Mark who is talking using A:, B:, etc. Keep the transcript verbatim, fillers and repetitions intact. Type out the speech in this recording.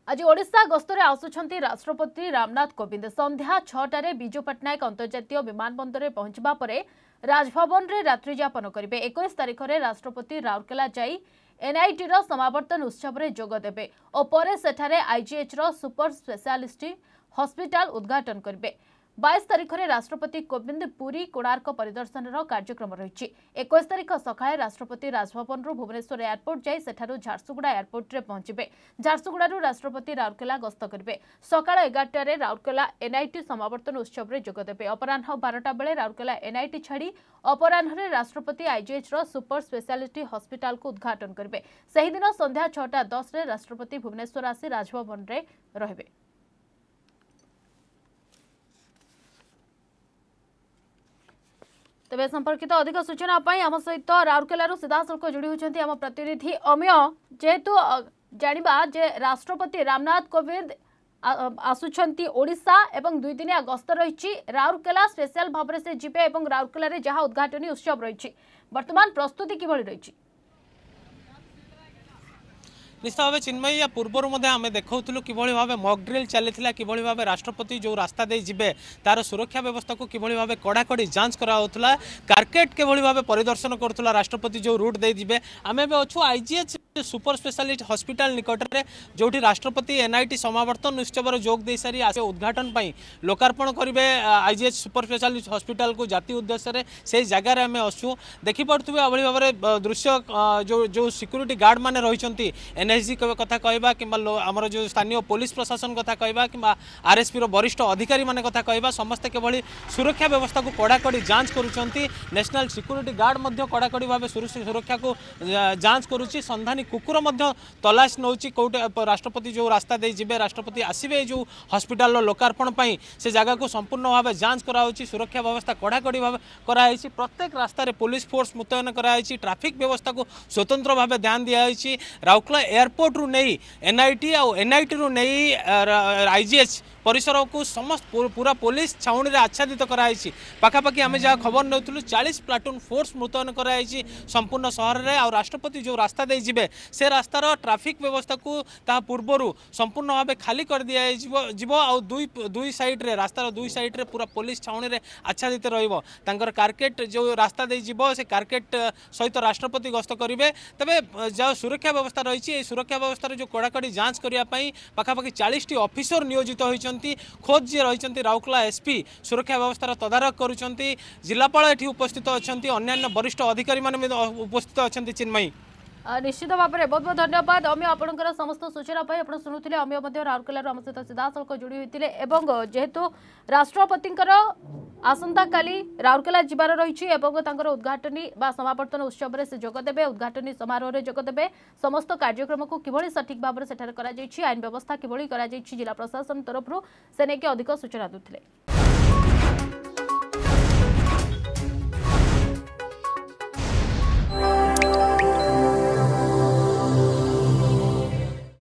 A: आज ओडिशा गस्तरे आसुछंती राष्ट्रपति रामनाथ कोविंद संध्या छटारे विजु पट्टनायक अंतर्जातीय विमानबंदर में पहुंचबा परे राजभवन रे रात्रि यापन करिवे। इक्कीस तारिख रे राष्ट्रपति राउरकेला जाई एनआईटी रो समावर्तन उत्सव रे जोग देबे और परे सेठारे आईजीएच रो सुपर स्पेशलिस्ट हॉस्पिटल उद्घाटन करिवे। बाईस तारिख में राष्ट्रपति कोविंद पुरी कोणार्क परिदर्शन कार्यक्रम रही। इक्कीस तारिख सकाळे राष्ट्रपति राजभवन भुवनेश्वर एयरपोर्ट जाई सेठारु झारसुगुड़ा एयरपोर्ट रे पहुंचे। झारसुगुड़ारू राष्ट्रपति राउरकेला गस्त करेंगे। सकाळ एगारटार राउरकेला एनआईटी समावर्तन उत्सव में जोगदेवे। अपराह बारटा बेले राउरकेला एनआईटी छाड़ी अपराह राष्ट्रपति आईजीएच रो सुपर स्पेशलिटी हॉस्पिटल को उद्घाटन करेंगे। सही दिन संध्या छटा दस रे राष्ट्रपति भुवनेश्वर आसी राजभवन रे रहिबे। तेज संपर्कित अधिक सूचना आम सहित राउरकेलू सीधासख जोड़ी होती आम प्रतिनिधि अमिय। जेहेतु जानिबा जे राष्ट्रपति रामनाथ कोविंद आसुछंती ओडिशा एवं दुई दिनिया गस्त रही। राउरकेला स्पेशल भाव से जीवे और राउरकेला जहाँ उद्घाटनी उत्सव रही वर्तमान प्रस्तुति किभली रही?
B: निश्चित भाव चिन्मयी या पूर्वर आम देखा कि भाव मॉक ड्रिल चली कि भाव राष्ट्रपति जो रास्ता दे जिबे तार सुरक्षा व्यवस्था को कि भाव कड़ाकड़ी जांच कराउथला। कार्केट के भाव परिदर्शन करुला राष्ट्रपति जो रूट दे जिबे। आम अच्छु आईजीएच सुपर स्पेशलिस्ट हॉस्पिटल निकट में जो राष्ट्रपति एनआईटी समावर्तन उत्सव जोग दे सारी आसे उद्घाटन पर लोकार्पण करेंगे। आईजीएच सुपर स्पेशलिस्ट हॉस्पिटल को जाति उद्देश्य से जगार आम आसू देखिपे अभली भाव दृश्य जो जो सिक्यूरीटी गार्ड मैंने रही एनएसजी कथा कहवा कि आमर जो स्थानीय पुलिस प्रशासन कथा कहवा कि आरएसपी वरिष्ठ अधिकारी माने कथा कहवा समस्ते केवल सुरक्षा व्यवस्था को कड़ाकड़ी जांच करुँच। नेशनल सिक्यूरीटी गार्ड कड़ाकड़ी भाव सुरक्षा को जांच करुच्ची। संधानी कुकुर तलाश नौ कौटे राष्ट्रपति जो रास्ता दे जिबे राष्ट्रपति आसवे जो हॉस्पिटल लोकार्पण पर से जगह को संपूर्ण भाव जांच कराउची। सुरक्षा व्यवस्था कड़ाकड़ी भाव कराई। प्रत्येक रास्तार पुलिस फोर्स मुतयन कराई। ट्राफिक व्यवस्था को स्वतंत्र भाव ध्यान दिखाई। राउरकेला एयरपोर्ट रु नहीं एनआईटी आ एनआईटी रु नहीं आईजीएच परिसर को समस्त पूरा पुलिस छाउणी आच्छादित कराई। पाखापाखि आम जहाँ खबर नौलु चालीस प्लाटून फोर्स मुतयन कराई संपूर्ण सहर में। आ राष्ट्रपति जो रास्ता दे जिबे से रास्तार ट्राफिक व्यवस्था को ता पूर्वर संपूर्ण भाव खाली कर दिया जीव। आ दुई दुई साइड रे रास्तार दुई साइड रे पूरा पुलिस छाउणी आच्छादित रहिबो। तांकर कार्केट जो रास्ता दे जीवो से कार्केट सहित राष्ट्रपति गस्त करेंगे। तबे जो सुरक्षा व्यवस्था रही सुरक्षा व्यवस्था जो कड़ाकड़ी जांच करने पाखापाखि चालीस टी ऑफिसर नियोजित होती। खोज जी रही राउरकेला एसपी सुरक्षा व्यवस्था तदारख करुँच। जिलापाल एठी उपस्थित अच्छा अन्य वरिष्ठ अधिकारी माने उपस्थित अच्छा। चिन्मयी
A: निश्चित भाव में बहुत बहुत धन्यवाद अमिय आपंकर समस्त सूचना आप शुणुते। अमिय राउरकेला आम सहित सीधासख जोड़ी होते। जेहेतु राष्ट्रपति आसंता काली राउरकेला जीवार रही उद्घाटनी समावर्तन उत्सव में से जोगदेवे। उद्घाटनी समारोह में जोगदेवे। समस्त कार्यक्रम को किभली सठिक भाव में आईन व्यवस्था किभली जिला प्रशासन तरफ से नहीं अधिक सूचना दूसरे।